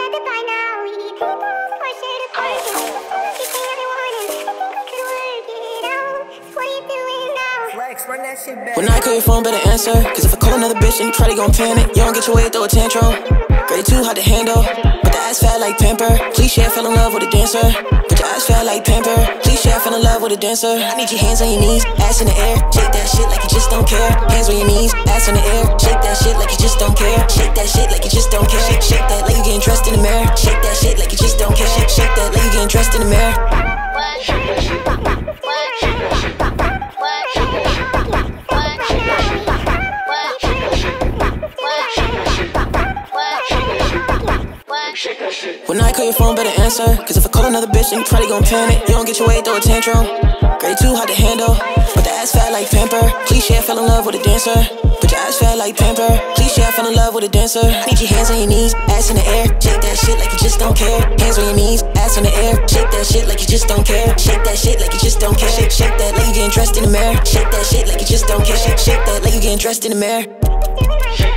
When I call your phone, better answer. Cause if I call another bitch, then you probably gon' panic. You don't get your way, throw a tantrum. Girl, you too hard to handle, but the ass fat like pamper. Please share, fell in love with a dancer. But your ass fat like pamper. Please share, fell in love with a dancer. I need your hands on your knees, ass in the air. Shake that shit like you just don't care. Hands on your knees, ass in the air. Shake that shit like you just don't care. Shake that shit like you just don't care. Shake that like you getting dressed in the mirror. Shake that shit like you just don't care. Shake that like you getting dressed in the mirror. When I call your phone, better answer. Cause if I call another bitch, then you probably gon' panic. You don't get your way, throw a tantrum. Girl, you too hard to handle, but the ass fat like pamper. Please share, fell in love with a dancer. But your ass fat like pamper. Please share, fell in love with a dancer. I need your hands on your knees, ass in the air. Shake that shit like you just don't care. Hands on your knees, ass in the air. Shake that shit like you just don't care. Shake that shit like you just don't care. Shake that like you getting dressed in the mirror. Shake that shit like you just don't care. Shake that like you getting dressed in the mirror.